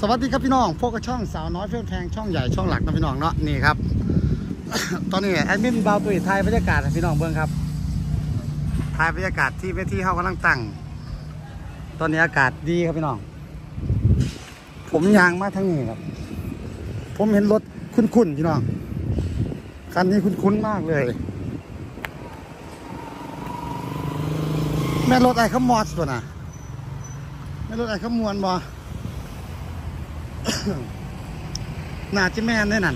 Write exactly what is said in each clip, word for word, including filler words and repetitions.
สวัสดีครับพี่น้องพวกกับช่องสาวน้อยเพื่อนแพงช่องใหญ่ช่องหลักนะพี่น้องเนาะนี่ครับ ตอนนี้แอดมินบาวตุยไทยบรรยากาศพี่น้องเบิ้งครับไทยบรรยากาศที่เวทีเขากำลังตั้งตอนนี้อากาศดีครับพี่น้องผมยางมาทั้งนี้ครับผมเห็นรถคุ้นๆพี่น้องคันนี้คุ้นๆมากเลยแม่รถไอ้ขมอดตัวน่ะแม่รถไอ้ขมวนบ่น่าจะแม่นได้นั่น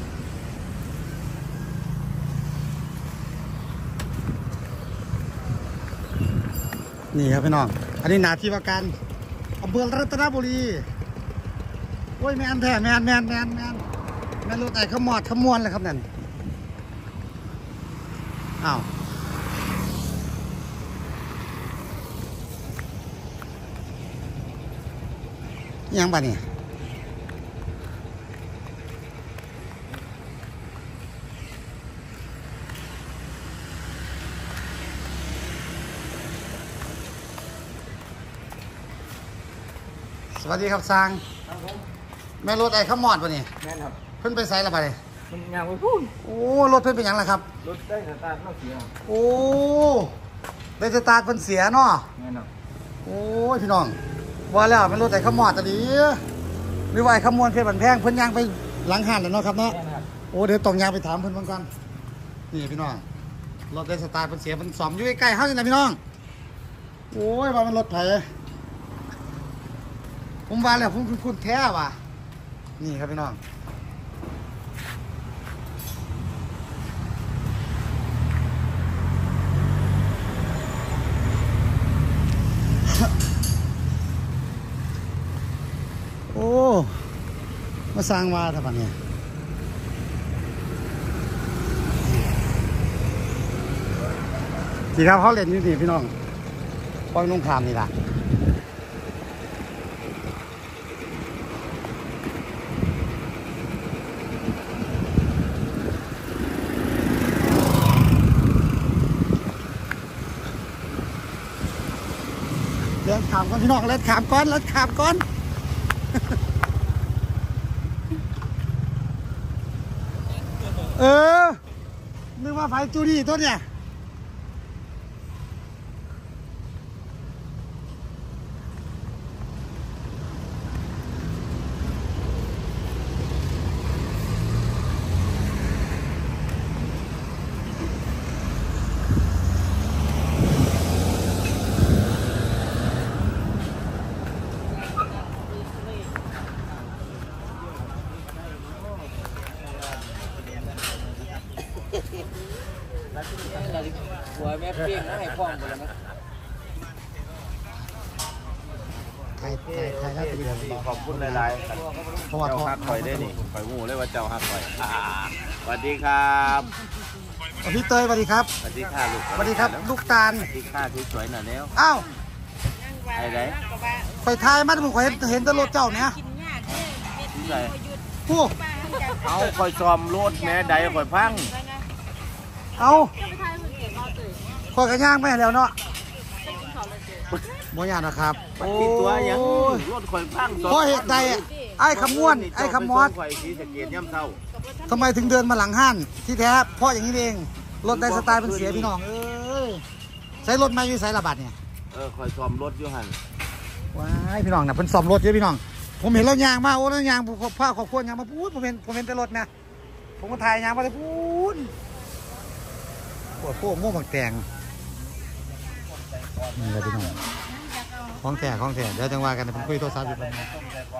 นี่ครับพี่น้องอันนี้นาที่ว่าการอำเภอรัตนบุรีโอ้ยแมนแท้แมนแมนแมนแมนแมนรถไอ้ขมอดขมวนเลยครับนั่นอ้าวยังบ้านี่สวัสดีครับซางแม่รถไอ้ขมอดป่ะนี่แม่ครับเพิ่นไปไซส์ละไปเลยมันยางไปพูดโอ้รถเพิ่นเป็นยังล่ะครับรถได้สตาร์ทเสียโอ้ได้สตาร์ทเพิ่นเสียเนาะแม่ครับโอ้ยพี่น้องว่าแล้วแม่รถไอ้ขมอดตะดีหรือว่าไอ้ขมวนเพชรบันแพงเพิ่นยางไปหลังหันแล้วเนาะครับเนาะโอ้เดี๋ยวต้องยางไปถามเพิ่นเหมือนกันนี่พี่น้องรถได้สตาร์ทเพิ่นเสียเพิ่นซ่อมอยู่ใกล้ๆเฮานี่นะพี่น้องโอ้ยว่ามันรถไผผมว่าแล้วผมคุณแท้ว่ะนี่ครับพี่น้องโอ้มาสร้างว่าทำไมเนี่ยดีครับเขาเล่นนี่ดีพี่น้องปอยนุ่งขามนี่ล่ะเล่นขามก่อนพี่น้องเล่นขามก่อนเล่นขามก่อนเออนึกว่าไฟจูดี้ตัวเนี่ยหัวแม่เปี้ยงนะให้พ่อมหมดแล้วมั้ยไทยไทยไทยแล้วจะดีขอบคุณหลายๆเจ้าฮักคอยได้นี่คอยงูเลยว่าเจ้าฮักคอยสวัสดีครับพี่เตยสวัสดีครับสวัสดีค่ะลูกสวัสดีครับลูกตาลสวัสดีค่ะสวยๆหน่อยแล้วอ้าวไอ้ไรคอยทายมาผมคอยเห็นเห็นแต่รถเจ้าเนี่ยที่ไหนผู้เอาคอยซ้อมรถแม่ใดคอยพังเอาคอยกระย่างไม่แล้วเนาะโมยานะครับโอ้ตัวยังรถคอยพังเพราะเหตุใดไอ้ขมวนไอ้ขมอดทำไมถึงเดินมาหลังห้านที่แท้เพราะอย่างนี้เองรถได้สไตล์เป็นเสียพี่น้องเอ้ยใช้รถมาอยู่ใช้ระบาดเนี่ยเออคอยซ้อมรถอยู่หันว้ายพี่น้องนะเป็นซ้อมรถเยอะพี่น้องผมเห็นแล้วยางมาโอ้แล้วยางผ้าขอบคุณยางมาพูดผมเห็นผมเห็นแต่รถนะผมก็ถ่ายยางมาเลยพูดปวดพวกม่วงบางแตงนี่เลยพี่น้องของแท้ของแท้เดี๋ยวจังว่ากันผมคุยโทรศัพท์อยู่ตรงนี้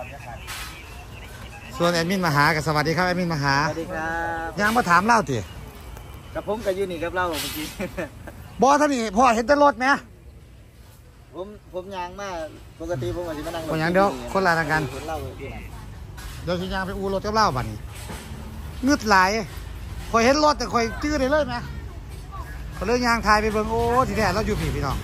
ส่วนแอดมินมาหากับสวัสดีครับแอดมินมาหาสวัสดีครับยางมาถามเล่าติกับผมกับยูนี่กับเล่าเมื่อกี้บอท่านี่พ่อเห็นแต่รถไหมผมผมยางมาปกติผมอาจจะมานั่งคนยางเดียวคนละทางกันเดี๋ยวชิยางไปอูรถกับเล่าบัดนี้งึดไหลคอยเห็นรถแต่คอยจื้อได้เลยไหมเขาเลื่อนยางทายไปเบิ่งโอ้ทีแรกเราอยู่ผีพี่น้อง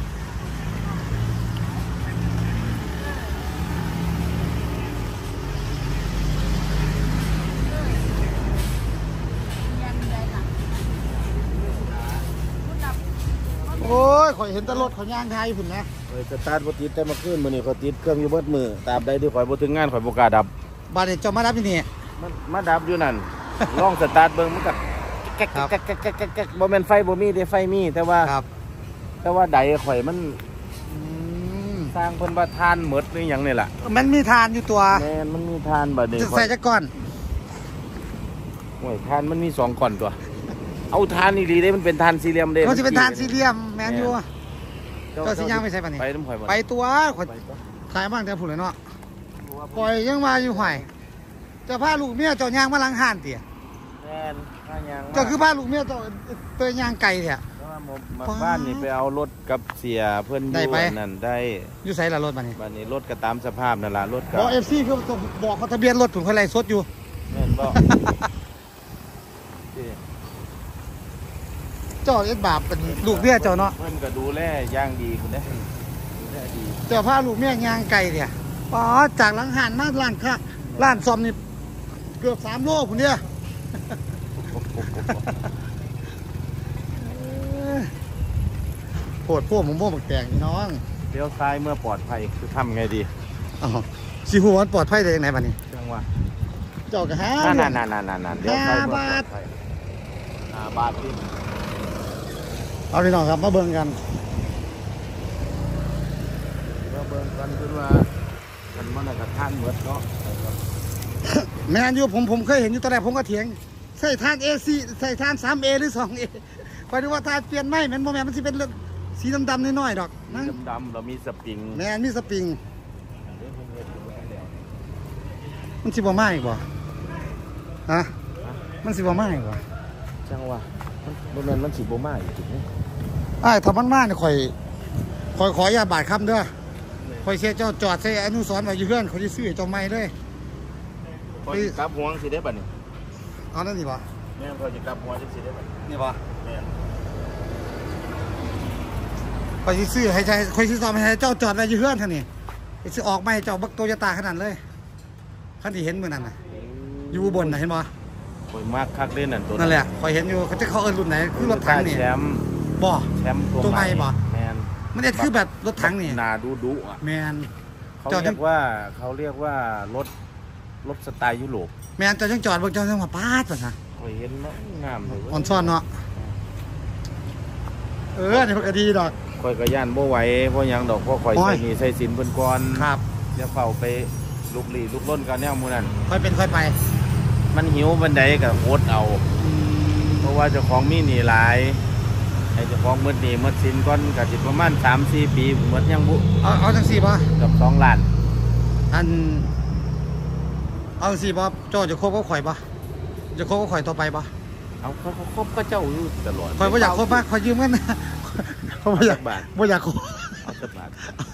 โอ้ยข่อยเห็นตลอดข่อยย่างทายอยู่ผุนนะเฮ้ยสตาร์ทบ่ติดแต่เมื่อคืนมื้อนี้เขาติดเครื่องอยู่เบิดมือตราบใดที่ข่อยบ่ถึงงานข่อยบ่กล้าดับบัดนี้เจ้ามารับที่นี่มันมาดับอยู่นั่น ลองสตาร์ทเบิ่งมันก็แก๊กแก๊กแก๊กแก๊กแก๊กแก๊กบ่แม่นไฟบ่มีเด้ไฟมีแต่ว่าครับแต่ว่าใดข่อยมันอืมสร้างเพิ่นว่าทานหมดหรือหยังนี่ล่ะมันมีทานอยู่ตัวแม่นมันมีทานบัดนี้จะข่อใส่ยจักก้อนโอ้ยทานมันมีสองก้อนตัว เอาทานอีหลีเด้มันเป็นทานสี่เหลี่ยมเด้มันสิเป็นทานสี่เหลี่ยมแม่นอยู่เจ้าสิย่างไม่ใช่ปะนี่ไปน้ำข่อยบ่ไปตัวข่อยขายบ้างแต่ผู้เลยเนาะปล่อยยังมาอยู่ห่วยเจ้าพาลูกเมียเจ้าย่างมาล้างห้านเตี่ยแม่นข้างยางเจ้าคือพาลูกเมียเจ้าเตยย่างไก่เถี่ยเพราะว่ามาบ้านนี่ไปเอารถกับเสียเพิ่นอได้ยู่ไปนั่นได้อยู่ใส่ละรถบัดนี้บ้านนี้รถก็ตามสภาพนั่นล่ะรถก็บอกเอฟซีคือบอกเขาทะเบียนรถผมเขาไล่สดอยู่แม่นบ่เจ้าเอ็ดบาปเป็นลูกเมียเจ้าเนาะเพิ่นก็ดูแลอย่างดีคุณเด้ดูแลดีเจ้าพาลูกเมียย่างไก่เถี่ยอ๋อจากหลังหันมาร้านค้าร้านซ่อมนี่เกือบสามโลผมเนี่ยโปวดพวกผมพวกบักแตงพี่น้องเลี้ยวซ้ายเมื่อปลอดภัยคือทำไงดีอ๋อสิหัวมันปลอดภัยได้ยังไงบัดนี้จังว่าเจ้ากะฮะนั่นนั่นนั่นนั่นนั่นเลี้ยวซ้ายเมื่อปลอดภัยห้าบาทที่เอาพี่น้องครับมาเบิ่งกันเมื่อเบิ่งกันขึ้นว่ามันมันน่ะกระทานหมดเนาะแม่นอยู่ผมผมเคยเห็นอยู่ตอนแรกผมก็เถียงใส่ทาน เอ ซี ใส่ทาน สาม เอ หรือ สอง เอ คอยดูว่าทานเปลี่ยนไหมแม่นบ่แม่นมันสิเป็นเรื่องสีดำๆน้อยๆดอกนะดำๆเรามีสปริงแม่นมีสปริงมันสิบ่มาอีกบ่ฮะมันสิบ่มาอีกบ่จังว่ามันมันมันสิบ่มาอีกจุดนี้อ้ายถ้ามันมาเนี่ยข่อยข่อยขออย่าบาดคำเด้อข่อยเสียเจ้าจอดใส่อนุสรณ์ไว้อยู่เฮือนข่อยสิซื้อให้เจ้าใหม่เลยพอจะกลับหัวสิได้บัดนี้เอานั่นนี่บ่แม่นพอจะกลับหัวจังสิได้บัดนี้นี่บ่แม่นข่อยสิซื้อให้ใจข่อยสิซ่อมให้เจ้าจอดไว้อยู่เฮือนเท่านี้ข่อยสิออกมาให้เจ้าบักโตโยต้าขนาดเลยคันที่เห็นมื้อนั้นน่ะอยู่อุบนน่ะเห็นบ่ข่อยมากคักเล่นนั่นตัวนั่นแหละข่อยเห็นอยู่เขาจะเขาเอิ้นรุ่นไหนคือรถถังนี่แชมป์บ่แชมป์ตัวใหม่บ่แม่นมันเอ็ดคือแบบรถถังนี่นาดูดุอ่ะแมนเขาจอดเรียกว่าเขาเรียกว่ารถรถสไตล์ยุโรปแมนเจ้าจังจอดเบิ่งเจ้าจังว่าปาดว่าซะข่อยเห็นแล้วงามเลยอ่อนซ่อนเนาะเออนี่เพิ่นก็ดีดอกข่อยก็ย่านบ่ไหวเพราะหยังดอกเพราะข่อยโอ้ยใส่หนี่ใส่สินเพิ่นก่อนครับเดี๋ยวเฝ้าไปลุกลี้ลุกล้นกันแนวหมู่นั้นค่อยเป็นค่อยไปมันหิวบันไดก็อดเอา เพราะว่าเจ้าของมีหนี้หลายให้เจ้าของหมดหนี้หมดสินก่อนก็สิประมาณ สามสี่ ปีหมดยังบุเอาเอาจังซี่บ่กับสองล้านอันเอาจังซี่บ่เจ้าจะคบกับข่อยบ่จะคบกับข่อยต่อไปบ่เอาเขาเขาคบก็เจ้าอยู่ตลอดข่อยบ่อยากคบบ่ข่อยยืมเงินนะข่อยบ่อยากบาทบ่อยากคบเอาสักบาท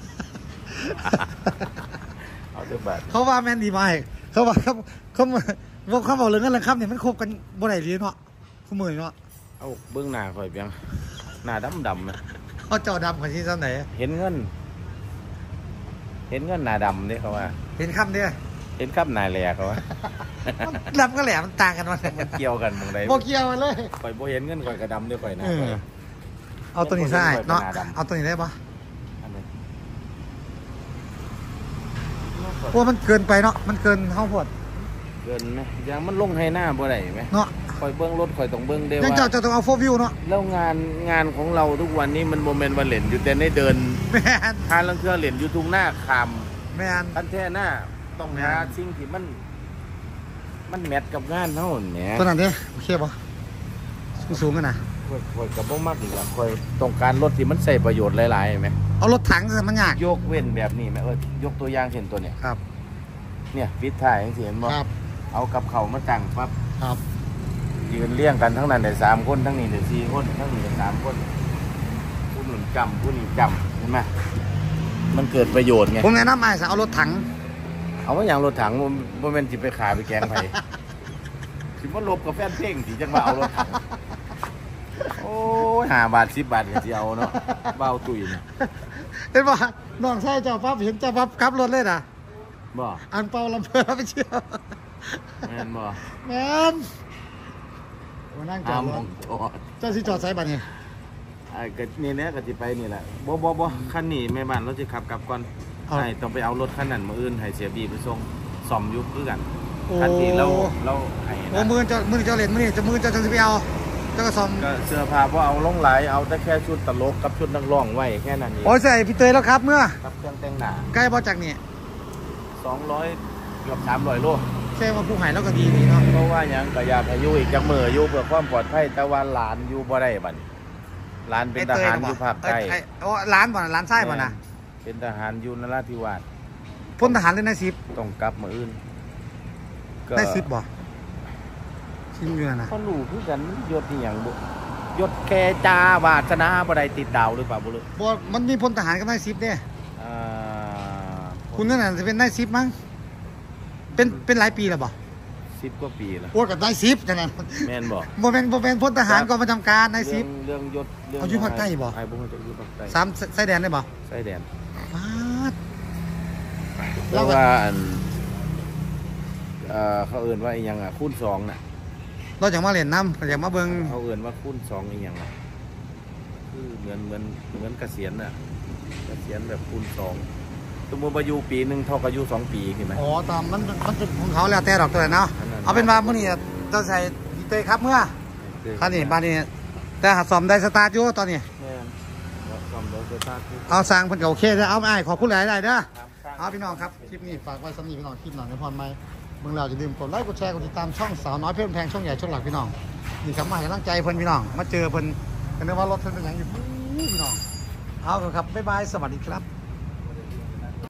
เอาสักบาทเขาว่าแม่นดีมากเขาว่าเขาเขาบอกเขาบอกเรื่องเงินเรื่องคำเนี่ยมันคบกันบ่ได้เลยเนาะคู่มือเนาะเอาเบื้องหน้าข่อยเพียงหน้าดำดำๆนะเขาเจ้าดำกันที่ซ้ำไหนเห็นเงิน เห็นเงินหน้าดำเนี่ยเขาว่าเห็นคำเดียวเห็นครับหน้าแหลกเขาว่าดำก็แหลมมันต่างกันวะมันเกี่ยวกันตรงไหนโบเกี่ยวกันเลยข่อยบ่เห็นเงินข่อยกระดำด้วยข่อยหนะเออข่อยเอาตัวนี้ใช่เนาะเป็นหน้าดำเอาตัวนี้ได้ปะอันนี้เพราะมันเกินไปเนาะมันเกินห้องพดเกินไหมอย่างมันลงให้หน้าบ่ได้ไหมเนาะข่อยเบิ้งรถข่อยต้องเบิ้งเด้อยังว่าเจ้าจะต้องเอาโฟวิวเนาะแล้วงานงานของเราทุกวันนี้มันโมเมนต์วันเหรียญอยู่แต่ในเดินแมนทานลังเครือเหรียญอยู่ทุ่งหน้าคแมนำทันแท้หน้าต้องหาสิ่งที่มัน มันแมทกับงานเท่านั้นแหมตัวนั้นเด้โอเคปะสูงกันนะข่อยข่อยกับบ่มากอีกแล้วข่อยต้องการรถที่มันใส่ประโยชน์หลายๆไหมเอารถถังสิมันยากยกเว้นแบบนี้ไหมเออยกตัวอย่างเช่นตัวเนี้ยครับเนี่ยฟิตถ่ายอย่างที่เห็นบ่ครับเอากับเขามาตั้งปั๊บครับยืนเลี้ยงกันทั้งนั้นได้สามคนทั้งนี้ได้สี่คนทั้งนี้ได้สามคนผู้หนุนจำผู้นี้จำเห็นไหมมันเกิดประโยชน์ไงผมแนะนำไอ้สเอารถถังเอาว่าอย่างรถถังมันมันเป็นจิไปขายไปแกงไผ่ สิว่าลบกับแฟนเพลงสิจังว่าเอารถถังโอ้ยห้าบาทสิบบาทก็สิเอาเนาะเบาตุยเนี่ยเห็นปะน้องชายเจ้าปั๊บเห็นเจ้าปั๊บขับรถเลยนะบ่อันเปาลำเพลินไปเชี่ยวแม่นบ่แมนมานั่งจออาดมรองถจอดเจ้าสิจอดไซบัตรนี่อไอ้ก็นี่แหละก็สิไปนี่แหละบ่บ่บ่คันนี้แม่บ้านเราสิขับกลับก่อนไอ้ต้องไปเอารถคันนั้นมื้ออื่นให้เสียบีไปส่งซ่อมอยู่คือกันคันที่เราเราให้โอ้มือจะมือจะเล่นมือนี่จะมือจะจะไปเอาจะกระซอมก็เสื้อผ้าบ่เอาลงหลายเอาแต่แค่ชุดตลกกับชุดนักร้องไว้แค่นั้นเองโอ้ยใส่พี่เตยแล้วครับเมื่อครับเครื่องแต่งหน้าใกล้บอจากนี่สองร้อยเกือบสามร้อยโลแค่มาผู้หายแล้วก็ดีนี่เนาะเพราะว่าหยังก็อยากให้อยู่อีกจักมื้ออยู่เพื่อความปลอดภัยแต่ว่าหลานอยู่บ่ได้บัดหลานเป็นทหารอยู่ภาคใต้โอ้ร้านบ่นะร้านไส้บ่นะเป็นทหารอยู่นราธิวาสพลทหารเลยนายสิบต้องกลับมื้ออื่นก็นายสิบบ่ชิ้นเงินนะเขารู้คือกันยศอีหยังบ่ยศแค่จาวาสนาบ่ได้ติดดาวหรือเปล่าบ่รู้บ่มันมีพลทหารกับนายสิบเนี่ยอ่าคุณนั่นน่ะจะเป็นนายสิบมั้งเป็นเป็นหลายปีแล้วบ่สิบกว่าปีแล้วโอ้กับนายสิบจังนั้นแม่นบ่บ่เป็นบ่เป็นพลทหารกองประจำการนายสิบเรื่องเรื่องยศเรื่องเอาอยู่ภาคใต้บ่ไอ้บ่ฮู้จักอยู่ภาคใต้สามไส้แดนได้บ่ชายแดนฟาดเพเราราะก็ว่าอันเอ่อเขาเอื่นว่าอีหยังอ่ะคูณสองน่ะเราอยากมาเล่นน้ำอยากมาเบิ่งเขาเอื่นว่าคูณสองอีหยังอ่ะคือเหมือนเหมือนเหมือนเกษียณน่ะเกษียณแบบคูณสองสมมติว่าอยู่ปีหนึ่งเท่ากับอยู่สองปีเห็นไหมอ๋อตามมันมันเป็นของเขาแล้วแต่ดอกตัวเนาะอันนั้นเอาเป็นว่ามื้อนี้เราใส่ดีเตยครับเมื่อคันนี้บ้านนี้แต่หาซ่อมได้สตาร์ทอยู่ตอนนี้แม่นแล้วซ่อมรถเซตาร์ทเอาสร้างเพิ่นก็โอเคเด้อเอาอ้ายขอบคุณหลายๆเด้อครับเอาพี่น้องครับคลิปนี้ฝากไว้สำหรับพี่น้องคลิปหน่อยในพรไหมเมืองเราอย่าลืมกดไลค์กดแชร์กดติดตามช่องสาวน้อยเพชรแพงช่องใหญ่ช่องหลักพี่น้องนี่ครับมาให้กำลังใจเพิ่นพี่น้องมาเจอเพิ่นกันเรียกว่ารถเพิ่นเป็นอย่างอยู่พี่น้องเอาเถอะครับบ๊ายบายสวัสดีครับ